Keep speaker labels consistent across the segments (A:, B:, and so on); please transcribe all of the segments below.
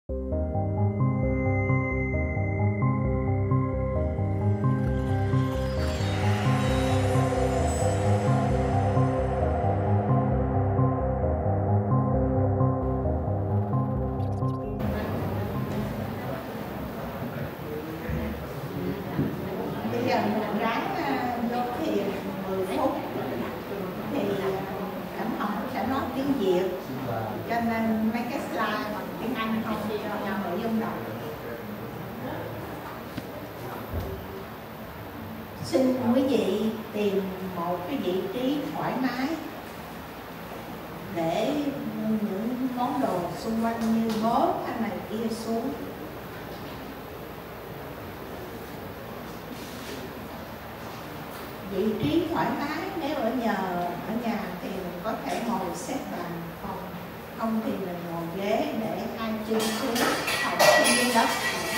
A: Bây giờ mình ráng vô thiền 10 phút thì Cẩm Hồng sẽ nói tiếng Việt, cho nên mấy cái slide bằng tiếng Anh không cho nội dung đọc. Xin quý vị tìm một cái vị trí thoải mái để những món đồ xung quanh như bóp hay này kia xuống. Vị trí thoải mái, nếu ở nhà thì mình có thể ngồi xếp bằng, không thì mình ngồi ghế để hai chân xuống học trên dưới đất.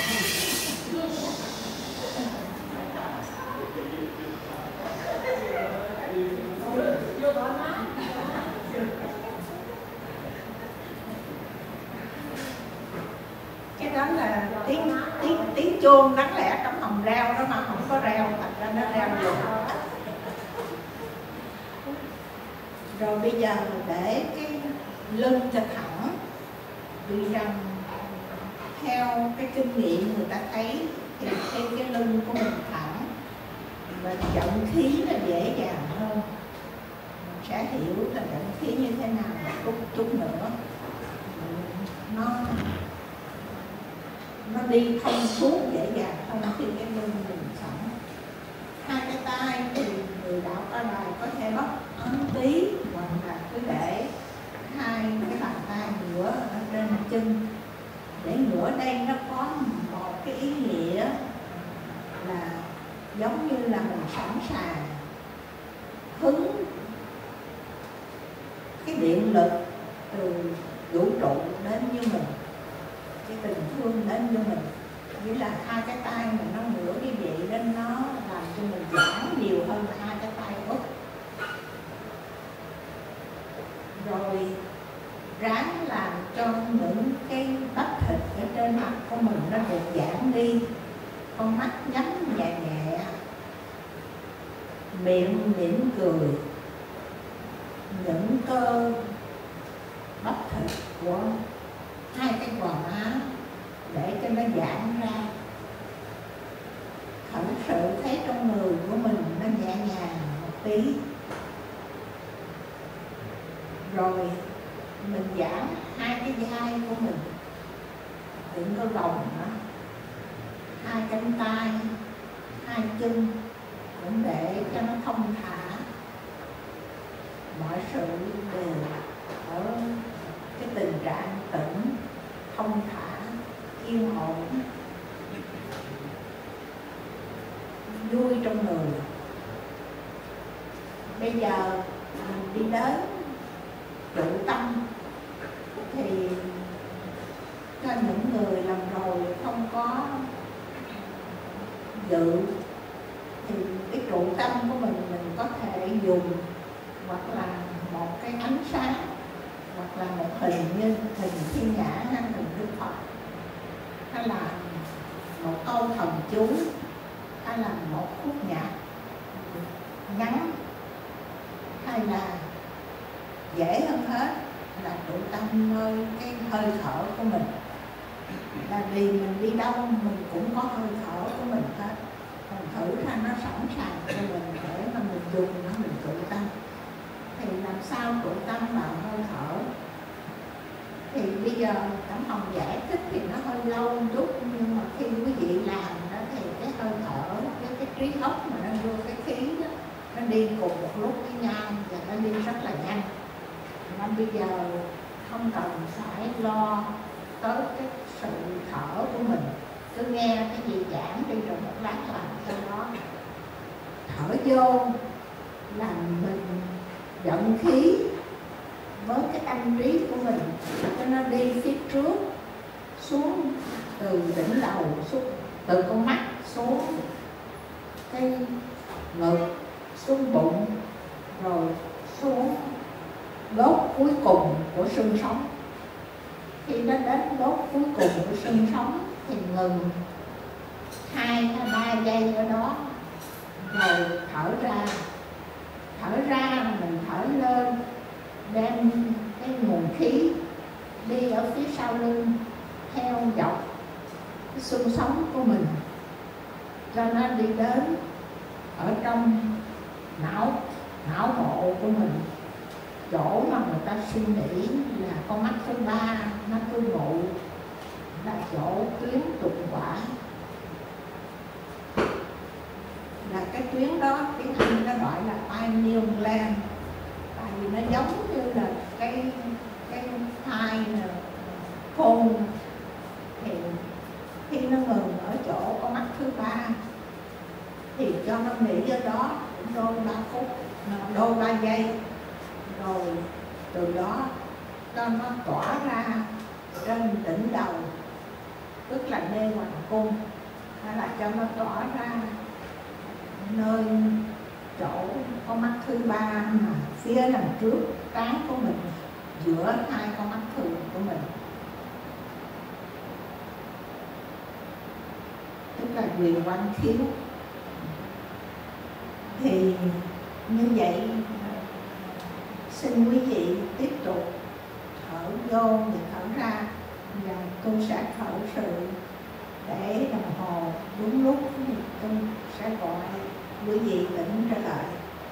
A: Cái đó là tiếng chuông, đáng lẽ Cẩm Hồng reo đó mà không có reo, thành ra nó reo được. Rồi bây giờ để cái lưng cho thẳng, vì rằng theo cái kinh nghiệm người ta thấy thì khi cái lưng của mình thẳng, mình vận khí là dễ dàng hơn. Mình sẽ hiểu là vận khí như thế nào một chút nữa. Nó đi thông suốt dễ dàng hơn khi cái lưng mình thẳng. Hai cái tay thì người đạo Cao Đài có thể bắt ấn tí, hoặc là cứ để hai cái bàn tay ngửa ở trên chân. Để ngửa đây nó có một cái ý nghĩa là giống như là mình sẵn sàng hứng cái điện lực từ vũ trụ đến với mình, cái tình thương đến với mình. Nghĩa là hai cái tay mình nó ngửa như vậy nên nó làm cho mình giãn nhiều hơn là hai cái tay úp. Rồi ráng làm cho những cái bắp thịt ở trên mặt của mình nó được giãn đi. Con mắt nhắm nhẹ nhẹ, miệng mỉm cười. Những cơ bắp thịt của hai cái gò má để cho nó giãn ra. Thật sự thấy trong người của mình nó nhẹ nhàng một tí. Rồi mình giãn hai cái vai của mình, đừng có gồng nữa. Hai cánh tay, hai chân cũng để cho nó thông thả. Mọi sự đều ở cái tình trạng tĩnh, thông thả, yên ổn, vui trong người. Bây giờ mình đi đến trụ tâm thì cho những người làm rồi không có dự thì cái trụ tâm của mình có thể dùng hoặc là một cái ánh sáng, hoặc là một hình như hình Thiên Nhã hay hình Đức Phật, hay là một câu thần chú, hay là một khúc nhạc ngắn, hay là dễ hơn hết là trụ tâm nơi cái hơi thở của mình. Là vì mình đi đâu mình cũng có hơi thở của mình hết. Còn thử ra nó sẵn sàng cho mình để mà mình dùng nó, mình trụ tâm. Thì làm sao trụ tâm bằng hơi thở? Thì bây giờ Cẩm Hồng giải thích thì nó hơi lâu một chút, nhưng mà khi quý vị làm đó thì cái hơi thở với cái trí óc mà nó vô cái khí đó, nó đi cùng một lúc với nhau và nó đi rất là nhanh. Nên bây giờ không cần phải lo tới cái sự thở của mình, cứ nghe cái gì giảng đi rồi một lát làm cho đó. Thở vô làm mình vận khí với cái tâm trí của mình cho nó đi phía trước, xuống từ đỉnh đầu, xuống từ con mắt xuống cái ngực, xuống bụng, rồi xuống đốt cuối cùng của xương sống. Khi nó đến đốt cuối cùng của xương sống thì ngừng 2 hay 3 giây ở đó, rồi thở ra. Thở ra mình thở lên, đem cái nguồn khí đi ở phía sau lưng theo dọc cái xương sống của mình, cho nó đi đến ở trong não bộ của mình, chỗ mà người ta suy nghĩ là con mắt thứ ba nó cư ngụ, là chỗ tuyến tụng quả. Là cái tuyến đó tiếng Anh nó gọi là pineal gland, tại vì nó giống như là cái thai khôn. Thì khi nó ngừng ở chỗ con mắt thứ ba thì cho nó nghỉ ở đó đôi 3 phút, đôi 3 giây, rồi từ đó cho nó tỏa ra trên đỉnh đầu, tức là đê hoàng cung, hay là cho nó tỏa ra nơi chỗ con mắt thứ ba mà phía đằng trước trán của mình, giữa 2 con mắt thường của mình, tức là quyền quan khiếu. Thì như vậy xin quý vị tiếp tục thở vô và thở ra, và tôi sẽ khởi sự để đồng hồ đúng lúc thì tôi sẽ gọi quý vị tỉnh trở lại.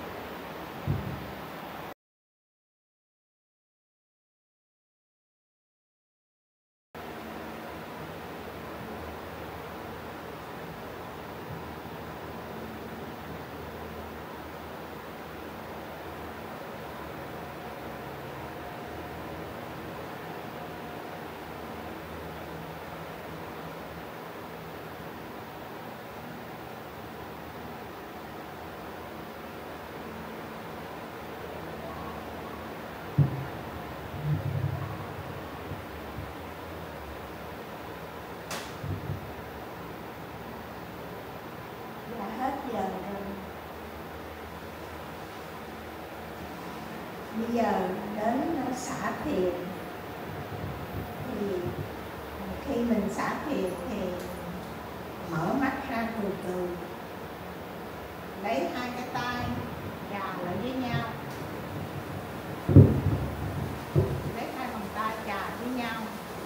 A: Bây giờ đến xả thiền. Thì khi mình xả thiền thì mở mắt ra từ từ, lấy 2 cái tay chà lại với nhau, lấy 2 bàn tay chà với nhau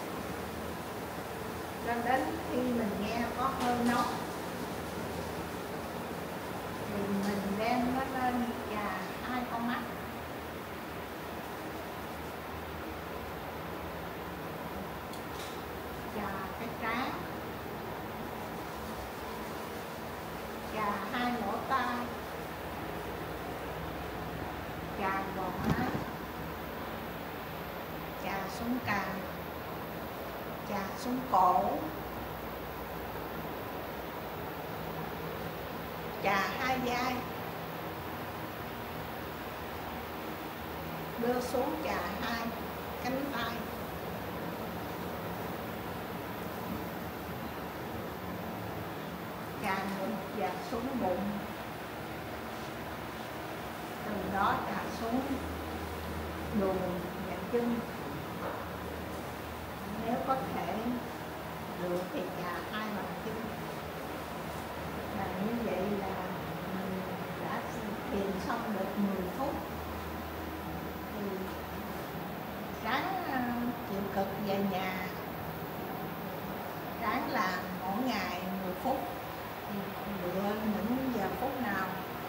A: cho đến khi mình nghe có hơi nóng thì mình đem nó lên chà 2 con mắt. Chà cái trán, chà 2 lỗ tai, chà gò má, chà xuống cằm, chà xuống cổ, chà 2 vai, đưa xuống chà 2 cánh tay, chà ngực và xuống bụng, từ đó chà xuống đùi và chân. Nếu có thể được thì chà 2 bàn chân. Và như vậy là mình đã thiền xong được 10 phút. Thì ráng chịu cực về nhà, ráng làm mỗi ngày 10 phút, lựa những giờ phút nào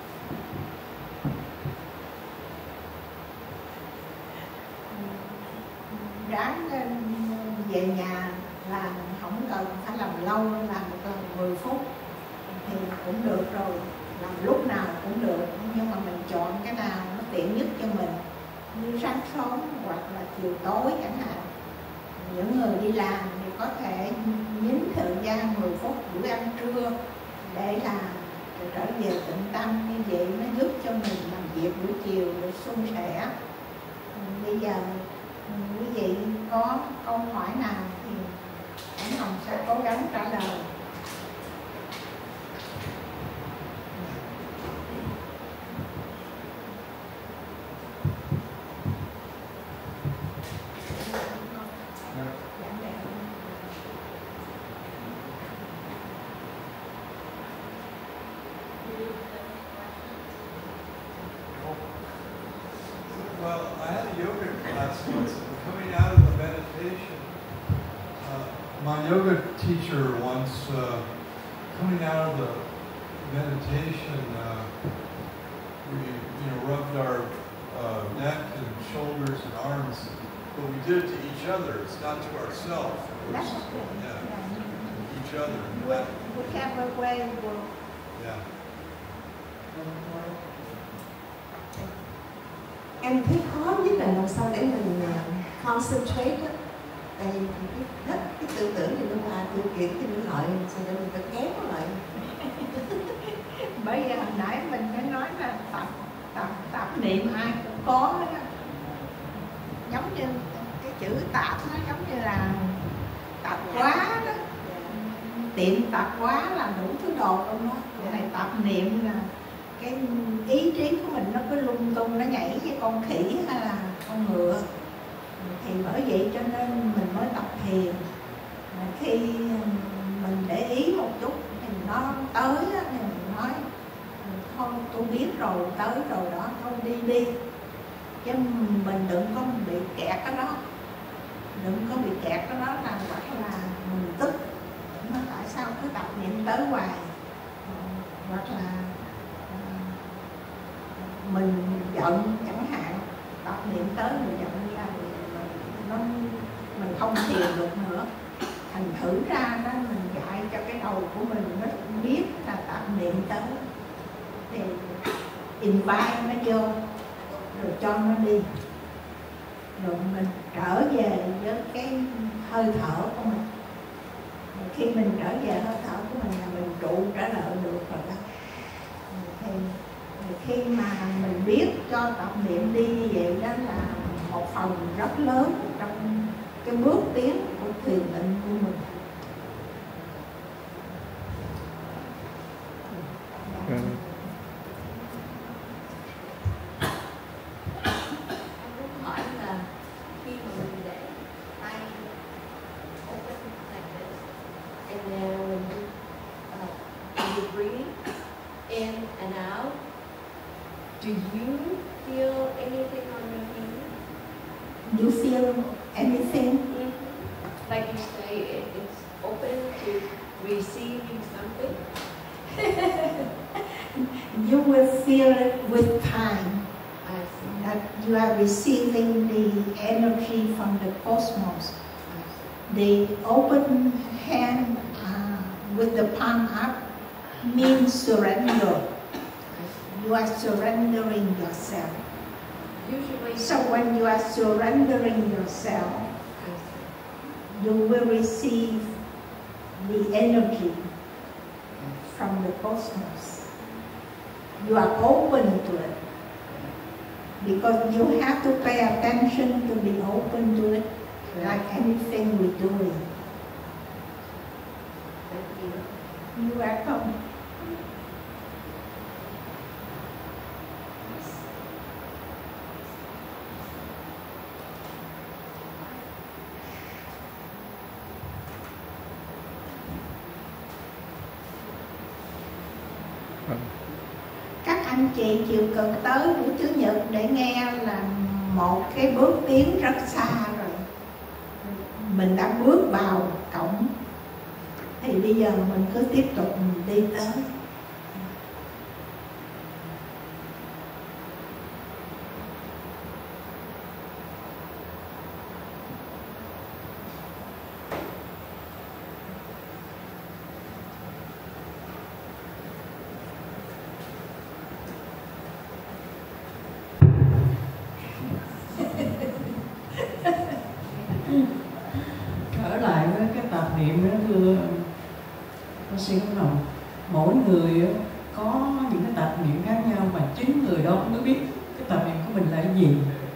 A: ráng về nhà làm, không cần phải làm lâu, làm một lần 10 phút thì cũng được rồi, làm lúc nào cũng được, nhưng mà mình chọn cái nào nó tiện nhất cho mình, như sáng sớm hoặc là chiều tối chẳng hạn. Những người đi làm thì có thể nhín thời gian 10 phút buổi ăn trưa để làm, rồi trở về tĩnh tâm. Như vậy nó giúp cho mình làm việc buổi chiều được suôn sẻ. Bây giờ quý vị có câu hỏi nào thì Anh Hồng sẽ cố gắng trả lời.
B: Well, I had a yoga class once, and coming out of the meditation, my yoga teacher once, coming out of the meditation, we rubbed our neck and shoulders and arms, but we did it to each other. It's not to ourselves.
A: That's okay.
B: Yeah, each other.
A: Whichever way will.
B: Yeah.
C: Em thấy khó nhất là làm sao để mình concentrate á. Tại vì hết cái tư tưởng thì nó là điều kiện thì nó lợi, sao để mình phải kéo nó lại.
A: Bây giờ hồi nãy mình mới nói là tập niệm ai cũng có đó. Giống như cái chữ tạp nó giống như là tạp quá đó. Tiệm tạp quá là đủ thứ đồ luôn đó. Cái này tập niệm là cái ý chí của mình nó cứ lung tung, nó nhảy với con khỉ hay là con ngựa. Thì bởi vậy cho nên mình mới tập thiền. Khi mình để ý một chút thì nó tới thì mình nói thôi tôi biết rồi, tới rồi đó, thôi đi. Chứ mình đừng có bị kẹt cái đó. Đừng có bị kẹt cái đó là hoặc là mình tức. Nó tại sao cứ tập niệm tới hoài. Hoặc là mình giận chẳng hạn, tập niệm tới mình giận ra mình không thiền được nữa. Thành thử ra đó mình dạy cho cái đầu của mình nó biết là tập niệm tới thì invite nó vô rồi cho nó đi, rồi mình trở về với cái hơi thở của mình. Rồi khi mình trở về hơi thở của mình là mình trụ trở lại được rồi đó. Thì khi mà mình biết cho tập niệm đi như vậy đó là một phần rất lớn trong cái bước tiến của thiền định của mình.
C: Anh muốn hỏi là khi mà mình để tay open like this, and then when you breathe in and out, do you feel anything on your hand?
A: You feel anything?
C: Mm-hmm. Like you say, it's open to receiving something.
A: You will feel it with time.
C: I see.
A: That you are receiving the energy from the cosmos. The open hand with the palm up means surrender. You are surrendering yourself.
C: Usually,
A: So when you are surrendering yourself, you will receive the energy from the cosmos. You are open to it. Because you have to pay attention to be open to it, like anything we're doing.
C: thank you.
A: You're welcome. Các anh chị chịu cực tới buổi Chủ nhật để nghe là một cái bước tiến rất xa rồi. Mình đã bước vào cổng. Thì bây giờ mình cứ tiếp tục mình đi tới.
D: Trở lại với cái tập niệm đó thưa bác sĩ Công Đồng, mỗi người có những cái tập niệm khác nhau mà chính người đó mới biết cái tập niệm của mình là cái gì.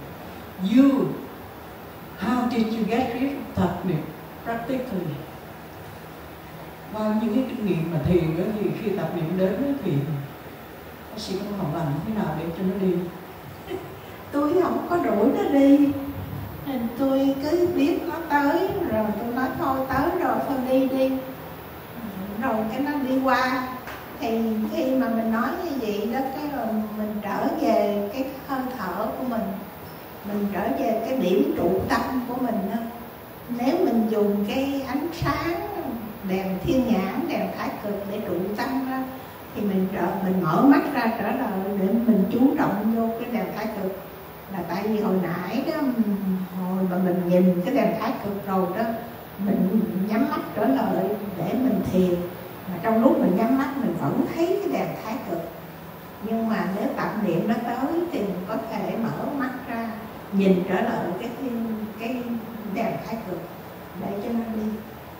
D: How did you get rid of tập niệm practically? Qua những cái kinh nghiệm mà thiền đó, thì khi tập niệm đến thì bác sĩ Công Đồng làm thế nào để cho nó đi?
A: Tôi không có đuổi nó đi. Nên tôi cứ biết nó tới rồi tôi nói thôi tới rồi thôi đi. Rồi cái nó đi qua. Thì khi mà mình nói như vậy đó, cái rồi mình trở về cái hơi thở của mình trở về cái điểm trụ tâm của mình đó. Nếu mình dùng cái ánh sáng đèn thiên nhãn, đèn thái cực để trụ tâm đó, thì mình mở mắt ra trở lại để mình chú trọng vô cái đèn thái cực. Là tại vì hồi nãy đó, hồi mà mình nhìn cái đèn thái cực rồi đó, mình nhắm mắt trở lại để mình thiền, mà trong lúc mình nhắm mắt mình vẫn thấy cái đèn thái cực. Nhưng mà nếu tập niệm nó tới thì mình có thể mở mắt ra nhìn trở lại cái đèn thái cực để cho nó đi.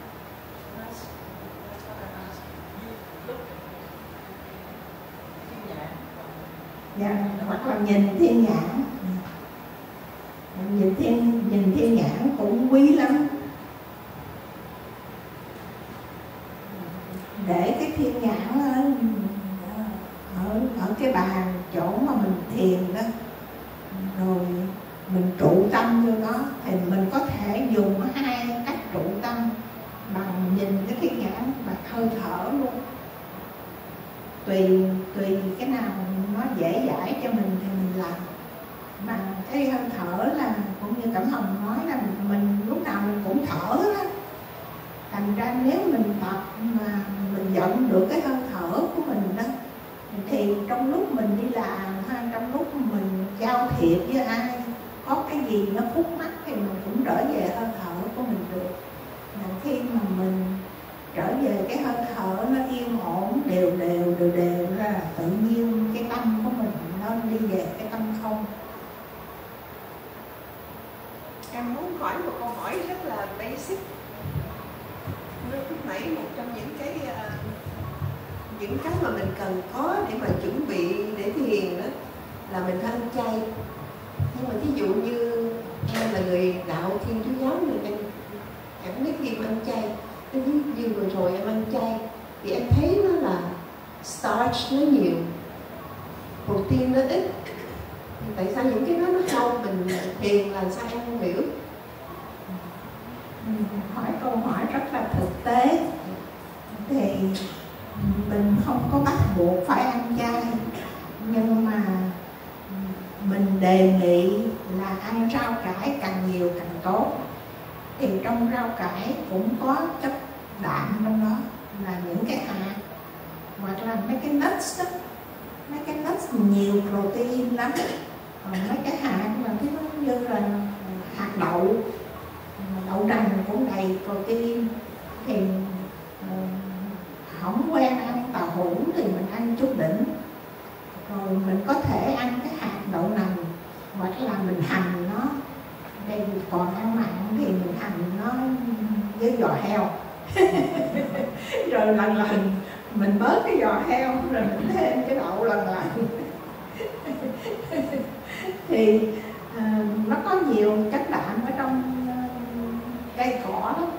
A: Dạ, hoặc là nhìn thiên nhãn. Nhìn thiên nhãn cũng quý lắm. Để cái thiên nhãn ở cái bàn chỗ mà mình thiền đó, rồi mình trụ tâm vô đó, thì mình có thể dùng 2 cách trụ tâm bằng nhìn cái thiên nhãn và hơi thở luôn. Tùy cái nào nó dễ dãi cho mình thì mình làm. Bằng cái hơi thở là cũng như Cẩm Hồng nói là mình lúc nào mình cũng thở đó. Thành ra nếu mình tập mà mình dẫn được cái hơi thở của mình đó, thì trong lúc mình đi làm hay trong lúc mình giao thiệp với ai, có cái gì nó khúc mắc thì mình cũng trở về hơi thở của mình được. Là khi mà mình trở về cái hơi thở nó yên ổn đều ra, tự nhiên cái tâm của mình nó đi về cái tâm không.
C: Em muốn hỏi một câu hỏi rất là basic. Lúc nãy một trong những cái mà mình cần có để mà chuẩn bị để thiền đó là mình phải ăn chay. Nhưng mà thí dụ như em là người đạo Thiên Chúa giáo, mình em biết khi mà ăn chay, như vừa rồi em ăn chay thì em thấy nó là starch nó nhiều, protein nó ít. Tại sao những cái đó nó không mình thiền là sao em không hiểu?
A: Hỏi câu hỏi rất là thực tế. Thì mình không có bắt buộc phải ăn chay, nhưng mà mình đề nghị là ăn rau cải càng nhiều càng tốt. Thì trong rau cải cũng có chất đạm trong đó, là những cái hạt hoặc là mấy cái nuts đó. Mấy cái nuts nhiều protein lắm. Còn mấy cái hạt mà cái như là hạt đậu nành cũng đầy protein. Thì không quen ăn tàu hũ thì mình ăn chút đỉnh. Rồi mình có thể ăn cái hạt đậu nành, hoặc là mình hành nó. Đây còn ăn mặn thì mình hành nó với giò heo. Rồi lần mình bớt cái giò heo, rồi mình thêm cái đậu lần. Thì nó có nhiều chất đạm ở trong cây cỏ đó.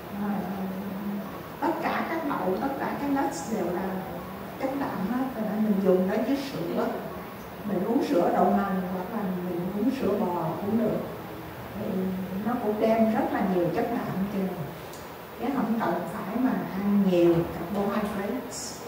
A: Tất cả các đậu, tất cả các nuts đều là chất đạm hết. Rồi mình dùng nó với sữa, mình uống sữa đậu nành hoặc là mình uống sữa bò cũng được. Thì nó cũng đem rất là nhiều chất đạm cho mình, chứ không cần phải mà ăn nhiều carbohydrates.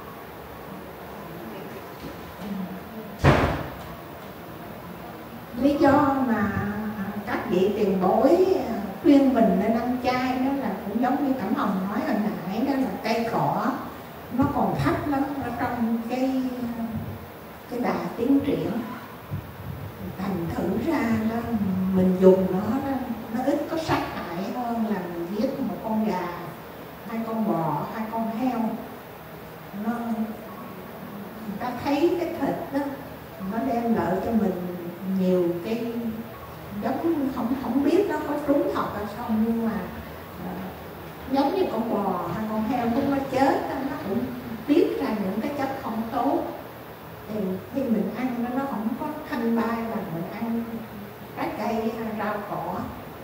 A: Lý do mà các vị tiền bối khuyên mình nên ăn chay đó là cũng giống như Cẩm Hồng nói hồi nãy, đó là cây cỏ nó còn thấp lắm ở trong cái đà tiến triển. Thành thử ra đó, mình dùng nó ít có sát hại hơn là mình giết một con gà, 2 con bò, 2 con heo. Người ta thấy cái thịt đó nó đem lại cho mình nhiều cái giống, không biết nó có trúng thật hay không, nhưng mà giống như con bò hay con heo lúc nó chết nó cũng tiết ra những cái chất không tốt. Thì khi mình ăn nó không có thanh bay bằng mình ăn trái cây hay rau cỏ.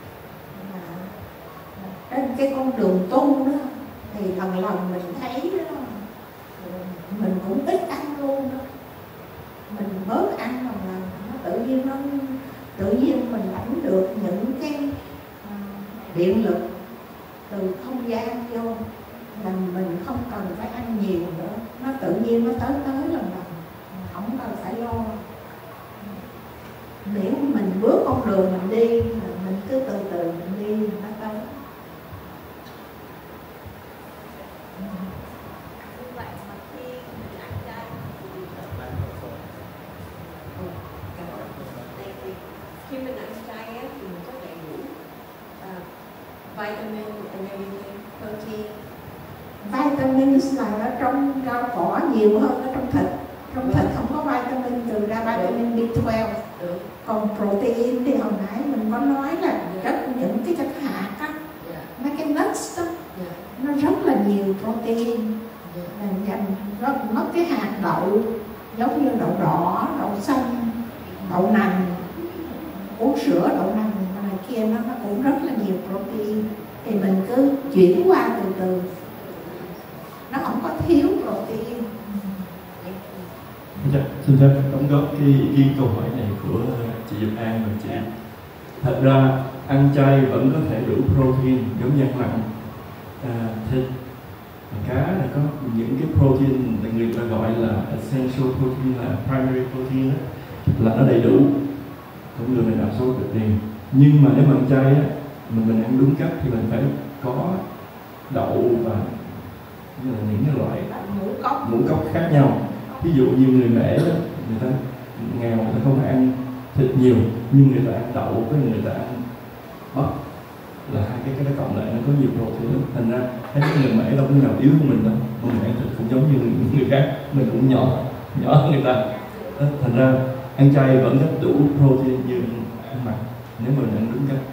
A: Trên cái con đường tu đó thì lần mình thấy đó, mình cũng ít ăn luôn đó. Mình bớt ăn là nó tự nhiên mình lãnh được những cái điện lực từ không gian vô, là mình không cần phải ăn nhiều nữa. nó tự nhiên nó tới lần đầu, không cần phải lo. Nếu mình bước con đường mình đi, mình cứ từ từ mình đi, nó tới.
C: Khi mình ăn chay á, thì mình có đầy đủ vitamin, energy, protein.
A: Vitamins là ở trong rau cỏ nhiều hơn ở trong thịt. Trong thịt không có vitamin, trừ ra vitamin B12. Còn protein thì hồi nãy mình có nói là những cái chất hạt á, mấy cái nuts đó, nó rất là nhiều protein. Nó cái hạt đậu giống như đậu đỏ, đậu xanh, đậu nành, uống sữa đậu nành này kia nó cũng rất là nhiều protein. Thì mình cứ chuyển qua từ từ, nó không có thiếu protein.
E: Xin phép đóng góp cái ý kiến câu hỏi này của chị Diệp An và chị. Thật ra ăn chay vẫn có thể đủ protein giống như ăn mặn. Thịt, cá là có những cái protein mà người ta gọi là essential protein, là primary protein đó, là nó đầy đủ, cũng người mình absorb được liền. Nhưng mà nếu mà ăn chay á, mình ăn đúng cách thì mình phải có đậu và như là những cái loại ngũ cốc khác nhau. Ví dụ như người Mễ đó, người ta nghèo, người ta không ăn thịt nhiều, nhưng người ta ăn đậu với người ta ăn bắp, là hai cái đó cộng lại nó có nhiều protein lắm. Thành ra thấy cái người Mễ đâu có nào yếu hơn mình đâu, mà mình ăn thịt cũng giống như những người khác, mình cũng nhỏ hơn người ta. Thành ra ăn chay vẫn rất đủ protein như ăn mặn nếu mình ăn đúng cách.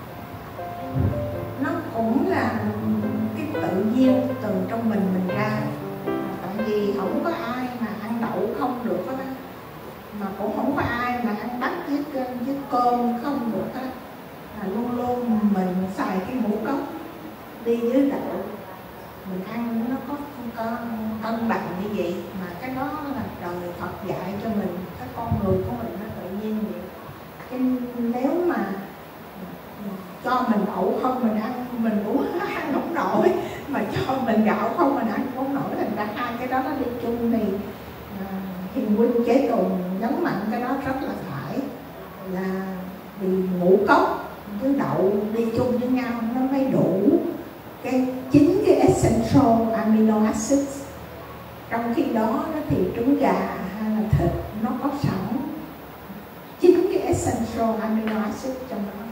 A: Nó cũng là cái tự nhiên từ trong mình ra. Tại vì không có ai mà ăn đậu không được hết á, mà cũng không có ai mà ăn bắp với cơm không được hết. Là luôn luôn mình xài cái ngũ cốc đi với đậu, mình ăn nó có cân bằng như vậy. Mà cái đó là đời Phật dạy cho mình, cái con người của mình nó tự nhiên vậy. Cái nếu mà cho mình đậu không mình ăn, mình cũng ăn không nổi, mà cho mình gạo không mình ăn không nổi. Thành ra hai cái đó nó đi chung thì Hiền Huynh Chế Tùng nhấn mạnh cái đó rất là phải, là vì ngũ cốc với đậu đi chung với nhau nó mới đủ chính cái essential amino acids. Trong khi đó thì trứng gà hay là thịt nó có sẵn chính cái essential amino acids trong đó.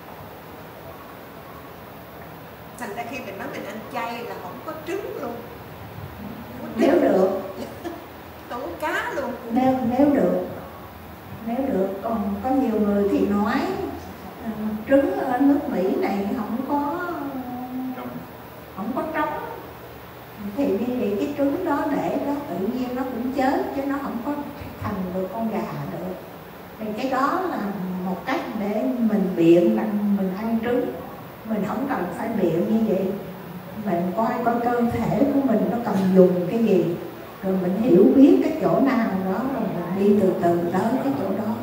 C: Thành ra khi mình nói mình ăn chay là không có trứng luôn,
A: Nếu được,
C: không có cá luôn.
A: Nếu được. Còn có nhiều người thì nói trứng ở nước Mỹ này không có trống, thì như vậy cái trứng đó để đó tự nhiên nó cũng chết, chứ nó không có thành được con gà được. Thì cái đó là một cách để mình biện rằng mình ăn trứng. Mình không cần phải biện như vậy. Mình coi cơ thể của mình nó cần dùng cái gì, rồi mình hiểu biết cái chỗ nào đó, rồi mình đi từ từ tới cái chỗ đó.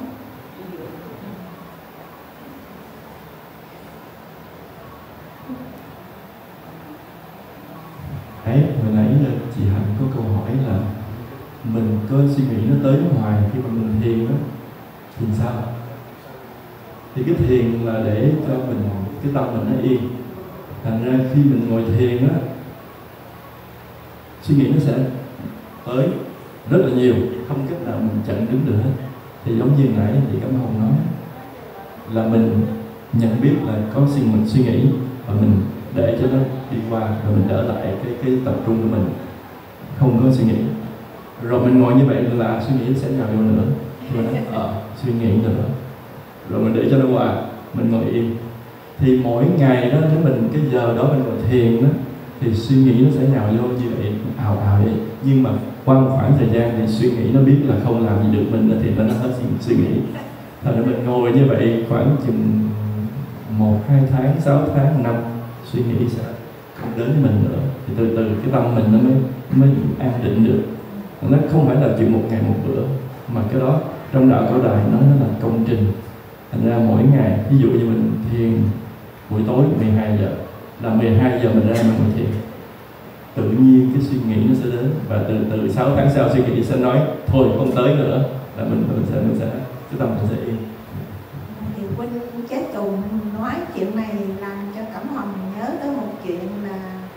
E: Hồi nãy chị Hạnh có câu hỏi là mình có suy nghĩ nó tới hoài khi mà mình thiền đó thì sao? Thì cái thiền là để cho mình, cái tâm mình nó yên. Thành ra khi mình ngồi thiền á, suy nghĩ nó sẽ tới rất là nhiều, không cách nào mình chặn đứng được hết. Thì giống như nãy chị Cẩm Hồng nói là mình nhận biết là có suy nghĩ và mình để cho nó đi qua, rồi mình trở lại cái tập trung của mình, không có suy nghĩ. Rồi mình ngồi như vậy là suy nghĩ sẽ nhào vô nữa, mình nói suy nghĩ nữa, rồi mình để cho nó qua, mình ngồi yên. Thì mỗi ngày đó, nếu mình cái giờ đó mình ngồi thiền đó, thì suy nghĩ nó sẽ nhào vô như vậy, ào vậy. Nhưng mà qua một khoảng thời gian thì suy nghĩ nó biết là không làm gì được mình, thì nó hết suy nghĩ. Thành ra mình ngồi như vậy khoảng chừng 1-2 tháng, 6 tháng, 1 năm, suy nghĩ sẽ không đến với mình nữa. Thì từ từ cái tâm mình nó mới an định được. Nó không phải là chuyện một ngày một bữa, mà cái đó trong đạo Cao Đài nói nó là công trình. Thành ra mỗi ngày, ví dụ như mình thiền buổi tối 12 giờ, là 12 giờ mình ra mình ngồi thiền, tự nhiên cái suy nghĩ nó sẽ đến, và từ 6 tháng sau suy nghĩ sẽ nói thôi không tới nữa, là mình sẽ cái tâm mình sẽ yên.
A: Thì Quynh Chế Tùng nói chuyện này làm cho Cẩm Hồng nhớ tới một chuyện là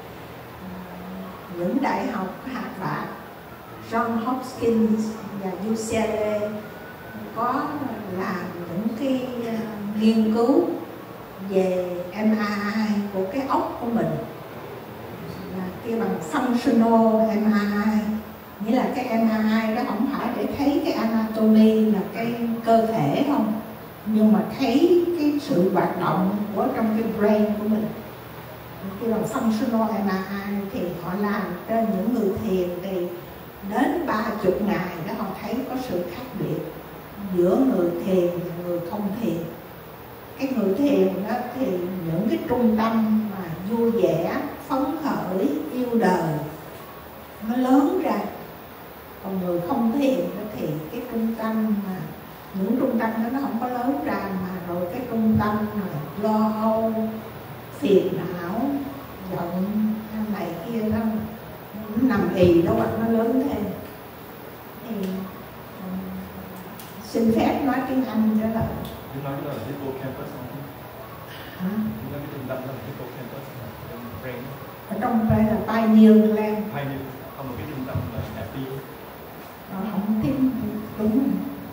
A: những đại học hạt bạc John Hopkins và UCLA có làm những cái nghiên cứu về MRI của cái óc của mình, là kêu bằng functional MRI, nghĩa là cái MRI đó không phải để thấy cái anatomy là cái cơ thể không, nhưng mà thấy cái sự hoạt động của trong cái brain của mình. Kêu bằng functional MRI thì họ làm trên những người thiền thì đến 30 ngày đó họ thấy có sự khác biệt giữa người thiền và người không thiền. Cái người thiền đó thì những cái trung tâm mà vui vẻ, phấn khởi, yêu đời nó lớn ra. Còn người không thiền đó thì cái trung tâm mà những trung tâm đó nó không có lớn ra, mà rồi cái trung tâm mà lo âu, phiền não, giận này kia đó nó nằm ì đó, hoặc nó lớn thêm. Thì xin phép nói tiếng Anh đó là
E: Nói cái đó là hippocampus không?
A: hả?
E: Nói cái trung tâm đó là hippocampus trong brain.
A: Ở trong đây là pineal gland.
E: Hay như không, một cái trung tâm là happy.
A: Không tin đúng.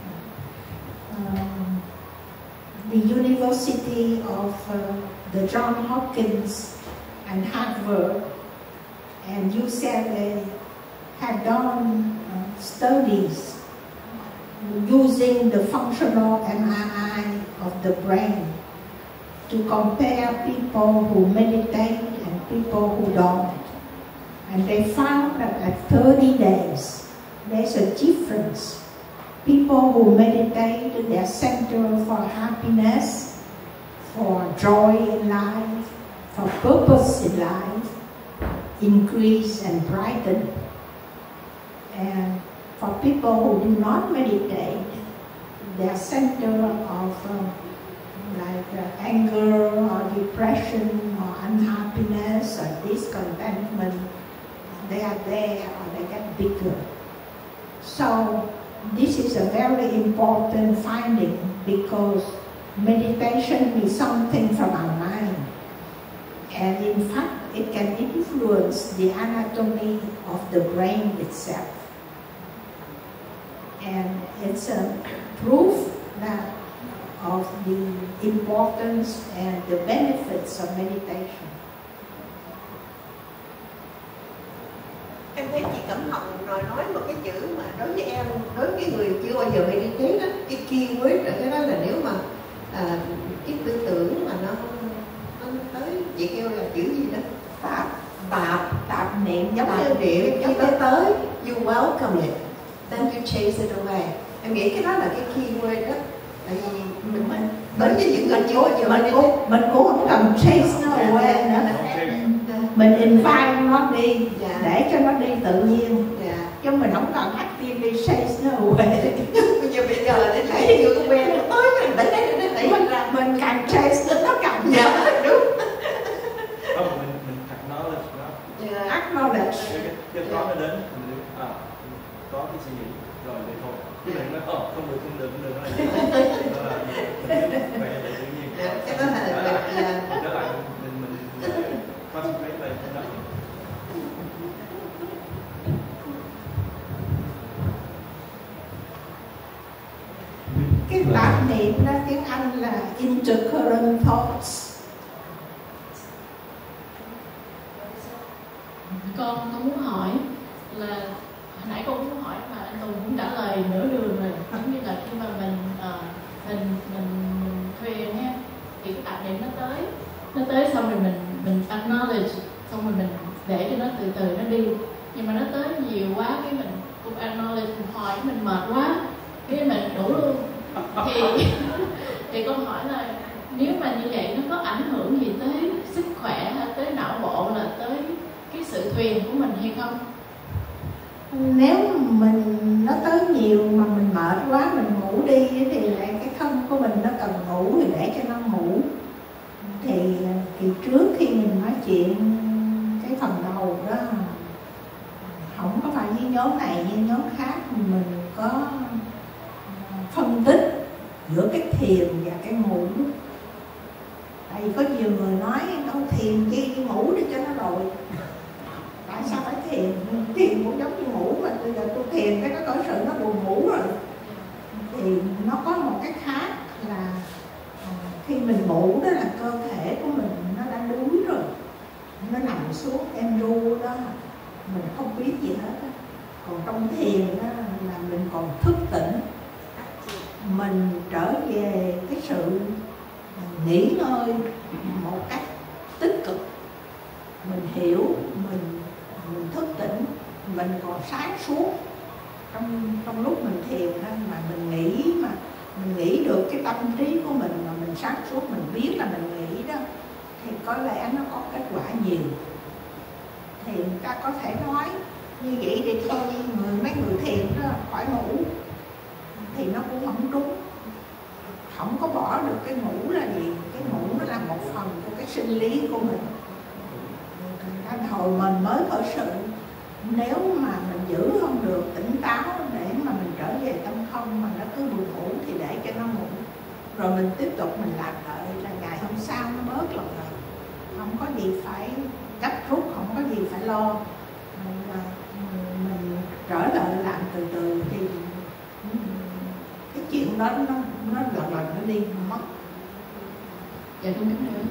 A: The University of the John Hopkins and Harvard and UCLA have done studies using the functional MRI of the brain to compare people who meditate and people who don't. And they found that at 30 days, there's a difference. People who meditate, their center for happiness, for joy in life, for purpose in life, increase and brighten. And for people who do not meditate, their center of anger or depression or unhappiness or discontentment, they are there or they get bigger. So this is a very important finding, because meditation is something from our mind, and in fact it can influence the anatomy of the brain itself. And it's a proof that of the importance and the benefits of meditation.
C: Em thấy chị Cẩm Hồng nói một cái chữ mà đối với em, đối với người chưa bao giờ meditate đó, cái keyword ở cái đó là nếu mà cái tư tưởng mà nó tới, chị kêu là chữ gì đó, tạp niệm, giống như niệm, khi nó tới, you welcome it, then you chase it away. Em nghĩ cái đó là cái keyword đó. Tại vì mình đối với những người chưa bao giờ
A: mình cũng không cần chase nó away nữa. Mình invite nó đi, để cho nó đi tự nhiên, chứ mình không cần actively chase nó away.
C: Bây giờ để thấy nhiều con quen nó tới mình đẩy
A: mình càng chase nó càng
C: đúng.
E: Không, mình acknowledge nó.
A: Acknowledge.
E: Cái có nó đến, mình có cái suy nghĩ rồi thì thôi. Chứ đừng nói không được nó là gì. Đó là mình phải để tự nhiên.
C: Cái đó là
E: đó là mình concentrate lại cái đó.
A: Cái tạp niệm đó tiếng Anh là intercurrent thoughts.
F: Con muốn hỏi là hồi nãy con muốn hỏi mà anh Tùng cũng trả lời nửa đường rồi, giống như là khi mà mình thiền ha, thì cái tạp niệm nó tới xong rồi mình acknowledge, xong rồi mình để cho nó từ từ nó đi, nhưng mà nó tới nhiều quá cái mình cũng acknowledge một hồi mình mệt quá cái mình đủ luôn. Thì con hỏi là nếu mà như vậy nó có ảnh hưởng gì tới sức khỏe hay tới não bộ, là tới cái sự thiền của mình hay không?
A: Nếu nó tới nhiều mà mình mệt quá mình ngủ đi thì lại cái thân của mình nó cần ngủ thì để cho nó ngủ. Thì trước khi mình nói chuyện cái phần đầu đó nhóm này như nhóm khác mình có phân tích giữa cái thiền và cái ngủ. Tại vì có nhiều người nói đâu thiền chi đi ngủ đi cho nó rồi. Tại sao phải thiền? Thiền cũng giống như ngủ mà bây giờ tôi thiền cái nó có sự nó buồn ngủ rồi. Thì nó có một cái khác là khi mình ngủ đó là cơ thể của mình nó đã đuối rồi, nó nằm xuống em ru đó, mình không biết gì hết đó. Còn trong thiền đó là mình còn thức tỉnh, mình trở về cái sự nghỉ ngơi một cách tích cực, mình hiểu, mình thức tỉnh, mình còn sáng suốt trong lúc mình thiền đó, mà mình nghĩ được cái tâm trí của mình mà mình sáng suốt, mình biết là mình nghĩ đó thì có lẽ nó có kết quả nhiều. Thì người ta có thể nói như vậy thì thôi, mấy người thiền đó khỏi ngủ thì nó cũng không đúng. Không có bỏ được cái ngủ là gì? Cái ngủ nó là một phần của cái sinh lý của mình. Hồi mình mới khởi sự, nếu mà mình giữ không được tỉnh táo để mà mình trở về tâm không mà nó cứ buồn ngủ thì để cho nó ngủ, rồi mình tiếp tục mình làm đợi là ngày hôm sau nó bớt lần rồi. Không có gì phải gấp rút, không có gì phải lo, mình trở lại làm từ từ thì cái chuyện đó nó lần nó đi mất.
F: Dạ đúng rồi.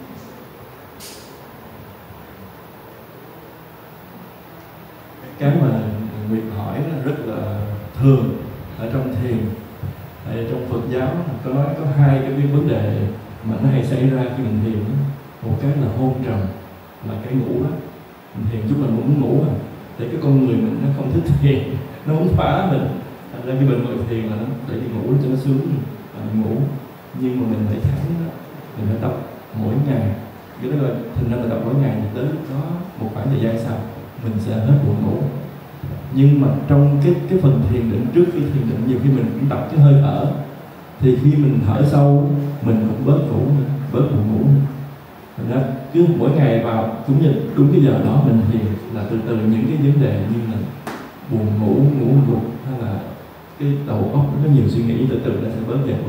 E: Cái mà Nguyệt hỏi là rất là thường ở trong thiền. Tại trong Phật giáo có nói có hai cái vấn đề mà nó hay xảy ra khi mình thiền. Một cái là hôn trầm, là cái ngủ đó. Mình thiền chút mình muốn ngủ à. Tại cái con người mình nó không thích thiền, nó muốn phá mình. Thành ra khi mình ngồi thiền là nó để đi ngủ cho nó sướng, là mình ngủ. Nhưng mà mình phải thắng đó, mình phải tập mỗi ngày. Cái đó là thành ra mình tập mỗi ngày thì tới lúc đó một khoảng thời gian sau mình sẽ hết buồn ngủ. Nhưng mà trong cái phần thiền định, trước khi thiền định nhiều khi mình cũng tập cái hơi thở, thì khi mình thở sâu mình cũng bớt ngủ nữa, bớt buồn ngủ nữa. Thành ra cứ mỗi ngày vào cũng như đúng cái giờ đó mình thiền là từ từ những cái vấn đề như là buồn ngủ, ngủ gục hay là cái đầu óc nó có nhiều suy nghĩ, từ từ nó sẽ bớt dần.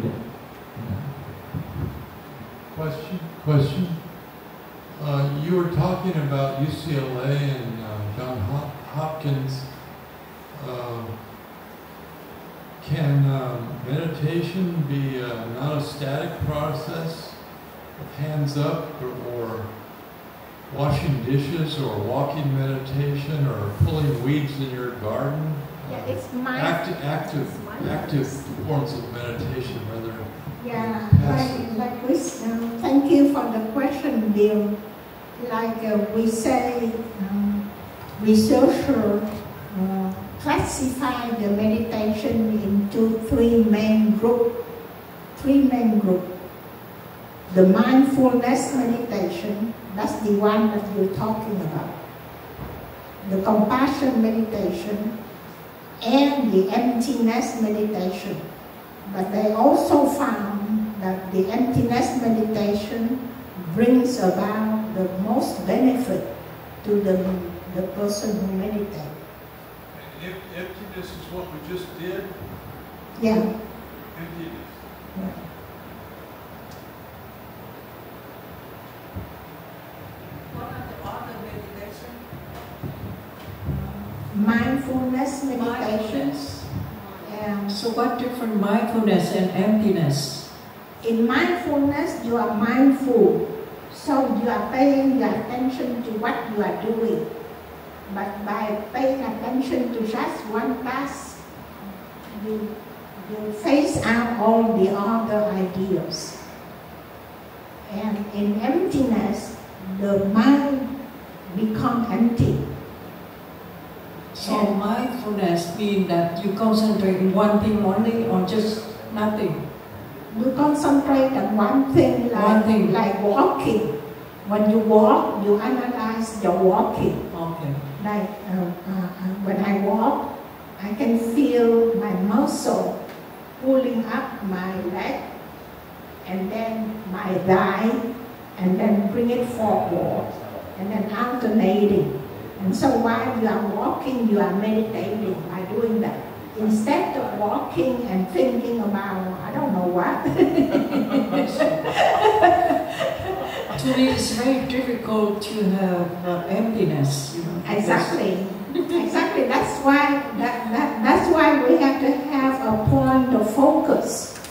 B: Question. You were talking about UCLA and John Hopkins. Can meditation be not a static process of hands up or washing dishes or walking meditation or pulling weeds in your garden?
A: Yeah, it's
B: Active forms of meditation rather.
A: Yeah, like this. Thank you for the question, Bill. Like we say, researchers classify the meditation into three main groups. The mindfulness meditation, that's the one that you're talking about. The compassion meditation and the emptiness meditation. But they also found that the emptiness meditation brings about the most benefit to the person who meditates.
B: If emptiness is what we just did?
A: Yeah.
B: Emptiness.
A: Yeah.
C: What are the other meditation?
A: Mindfulness meditations. Yeah.
D: So what different mindfulness and emptiness?
A: In mindfulness, you are mindful. So you are paying your attention to what you are doing. But by paying attention to just one task, you phase out all the other ideas. And in emptiness, the mind becomes empty.
D: So mindfulness means that you concentrate on one thing only or just nothing?
A: You concentrate on one thing like walking. When you walk, you analyze your walking.
D: Okay.
A: Like when I walk, I can feel my muscle pulling up my leg and then my thigh and then bring it forward and then alternating. And so while you are walking, you are meditating by doing that. Instead of walking and thinking about, I don't know what.
D: To me, it's very difficult to have emptiness. You know,
A: Exactly. Exactly. That's why we have to have a point of focus.